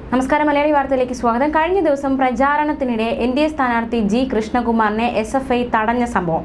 നമസ്കാരം, മലയാളി വാർത്തയിലേക്ക് സ്വാഗതം. കഴിഞ്ഞ ദിവസം പ്രചാരണത്തിനിടെ എൻഡിഎ സ്ഥാനാർത്ഥി ജി കൃഷ്ണകുമാറിനെ എസ്എഫ്ഐ തടഞ്ഞ സംഭവം.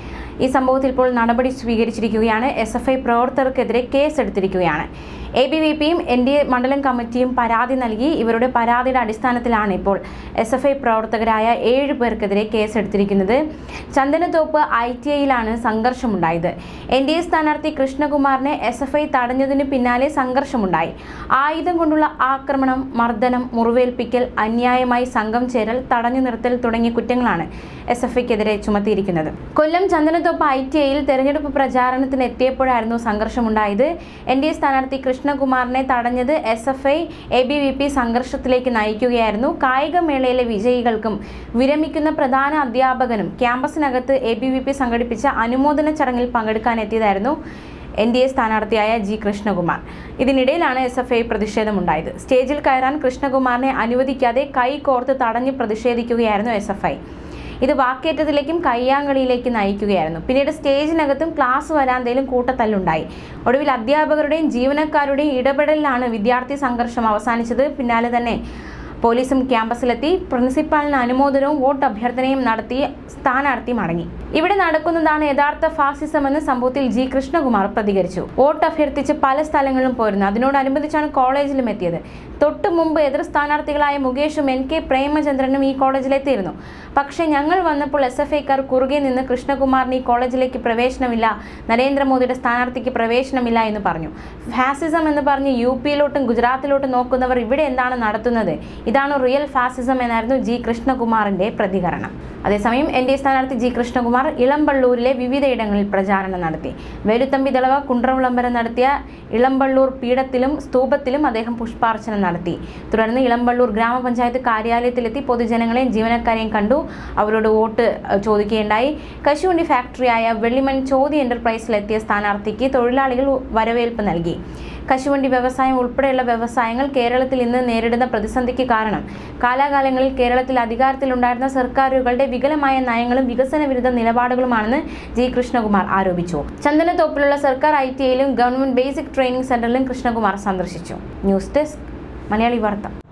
ഈ സംഭവത്തിൽ ഇപ്പോൾ നടപടി സ്വീകരിച്ചിരിക്കുകയാണ്. എസ്എഫ്ഐ പ്രവർത്തകർക്കെതിരെ കേസെടുത്തിരിക്കുകയാണ്. എബിവിപിയും എൻഡിഎ മണ്ഡലം കമ്മിറ്റിയും പരാതി നൽകി. ഇവരുടെ പരാതിയുടെ അടിസ്ഥാനത്തിലാണ് ഇപ്പോൾ എസ്എഫ്ഐ പ്രവർത്തകരായ 7 പേർക്കെതിരെ കേസെടുത്തിരിക്കുന്നത്. ചന്ദനത്തോപ്പ് ITIയിലാണ് സംഘർഷമുണ്ടായത്. എൻഡിഎ സ്ഥാനാർത്ഥി കൃഷ്ണകുമാറിനെ എസ്എഫ്ഐ തടഞ്ഞതിന് പിന്നാലെ സംഘർഷമുണ്ടായി. ആയുധം കൊണ്ടുള്ള ആക്രമണം, മർദ്ദനം, മുറിവേൽപ്പിക്കൽ, അന്യായമായി സംഘം ചേരൽ, തടഞ്ഞു നിർത്തൽ തുടങ്ങിയ കുറ്റങ്ങളാണ് എസ്എഫ്ഐക്കെതിരെ ചുമത്തിയിരിക്കുന്നത്. കൊല്ലം ചന്ദനത്തോപ്പ് ITIയിൽ തെരഞ്ഞെടുപ്പ് പ്രചാരണത്തിന് എത്തിയപ്പോഴായിരുന്നു സംഘർഷമുണ്ടായത്. എൻഡിഎ സ്ഥാനാർത്ഥി കൃഷ്ണകുമാറിനെ തടഞ്ഞത് എസ്എഫ്ഐ ABVP സംഘർഷത്തിലേക്ക് നയിക്കുകയായിരുന്നു. കായികമേളയിലെ വിജയികൾക്കും വിരമിക്കുന്ന പ്രധാന അധ്യാപകനും ക്യാമ്പസിനകത്ത് ABVP സംഘടിപ്പിച്ച അനുമോദന ചടങ്ങിൽ പങ്കെടുക്കാനെത്തിയതായിരുന്നു എൻഡിഎ സ്ഥാനാർത്ഥിയായ ജി കൃഷ്ണകുമാർ. ഇതിനിടയിലാണ് എസ്എഫ്ഐ പ്രതിഷേധമുണ്ടായത്. സ്റ്റേജിൽ കയറാൻ കൃഷ്ണകുമാറിനെ അനുവദിക്കാതെ കൈ കോർത്ത് തടഞ്ഞ് പ്രതിഷേധിക്കുകയായിരുന്നു എസ്എഫ്ഐ. ഇത് വാക്കേറ്റത്തിലേക്കും കയ്യാങ്കളിയിലേക്ക് നയിക്കുകയായിരുന്നു. പിന്നീട് സ്റ്റേജിനകത്തും ക്ലാസ് വരാന്തയിലും കൂട്ടത്തല്ലുണ്ടായി. ഒടുവിൽ അധ്യാപകരുടെയും ജീവനക്കാരുടെയും ഇടപെടലിലാണ് വിദ്യാർത്ഥി സംഘർഷം അവസാനിച്ചത്. പിന്നാലെ തന്നെ പോലീസും ക്യാമ്പസിലെത്തി. പ്രിൻസിപ്പാളിന് അനുമോദനവും വോട്ട് അഭ്യർത്ഥനയും നടത്തി സ്ഥാനാർത്ഥി മടങ്ങി. ഇവിടെ നടക്കുന്നതാണ് യഥാർത്ഥ ഫാസിസമെന്ന് സംഭവത്തിൽ ജി കൃഷ്ണകുമാർ പ്രതികരിച്ചു. വോട്ട് അഭ്യർത്ഥിച്ച് പല സ്ഥലങ്ങളിലും പോയിരുന്നു. അതിനോടനുബന്ധിച്ചാണ് കോളേജിലും എത്തിയത്. തൊട്ടു മുമ്പ് എതിർ സ്ഥാനാർത്ഥികളായ മുകേഷും NK പ്രേമചന്ദ്രനും ഈ കോളേജിലെത്തിയിരുന്നു. പക്ഷേ ഞങ്ങൾ വന്നപ്പോൾ SFIക്കാർ കുറുകെ നിന്ന് കൃഷ്ണകുമാറിന് ഈ കോളേജിലേക്ക് പ്രവേശനമില്ല, നരേന്ദ്രമോദിയുടെ സ്ഥാനാർത്ഥിക്ക് പ്രവേശനമില്ല എന്ന് പറഞ്ഞു. ഫാസിസം എന്ന് പറഞ്ഞ് UPയിലോട്ടും ഗുജറാത്തിലോട്ടും നോക്കുന്നവർ ഇവിടെ എന്താണ് നടത്തുന്നത്? ഇതാണ് റിയൽ ഫാസിസം എന്നായിരുന്നു ജി കൃഷ്ണകുമാറിന്റെ പ്രതികരണം. അതേസമയം NDA സ്ഥാനാർത്ഥി ജി കൃഷ്ണകുമാർ ഇളമ്പള്ളൂരിലെ വിവിധയിടങ്ങളിൽ പ്രചാരണം നടത്തി. വേലുത്തമ്പി ദളവ കുണ്ട്രവിളംബരം നടത്തിയ ഇളമ്പള്ളൂർ പീഠത്തിലും സ്തൂപത്തിലും അദ്ദേഹം പുഷ്പാർച്ചന നടത്തി. തുടർന്ന് ഇളമ്പള്ളൂർ ഗ്രാമപഞ്ചായത്ത് കാര്യാലയത്തിലെത്തി പൊതുജനങ്ങളെയും ജീവനക്കാരെയും കണ്ടു. അവരോട് വോട്ട് ചോദിക്കുകയുണ്ടായി. കശുവണ്ടി ഫാക്ടറിയായ വെള്ളിമൺ ചോതി എന്റർപ്രൈസിലെത്തിയ സ്ഥാനാർത്ഥിക്ക് തൊഴിലാളികൾ വരവേൽപ്പ് നൽകി. കശുവണ്ടി വ്യവസായം ഉൾപ്പെടെയുള്ള വ്യവസായങ്ങൾ കേരളത്തിൽ ഇന്ന് നേരിടുന്ന പ്രതിസന്ധിക്ക് കാരണം കാലാകാലങ്ങളിൽ കേരളത്തിൽ അധികാരത്തിലുണ്ടായിരുന്ന സർക്കാരുകളുടെ വികലമായ നയങ്ങളും വികസന വിരുദ്ധ നിലപാടുകളുമാണെന്ന് ജി കൃഷ്ണകുമാർ ആരോപിച്ചു. ചന്ദനത്തോപ്പിലുള്ള സർക്കാർ ITIയിലും ഗവൺമെന്റ് ബേസിക് ട്രെയിനിംഗ് സെന്ററിലും കൃഷ്ണകുമാർ സന്ദർശിച്ചു. ന്യൂസ് ഡെസ്ക്, മലയാളി വാർത്ത.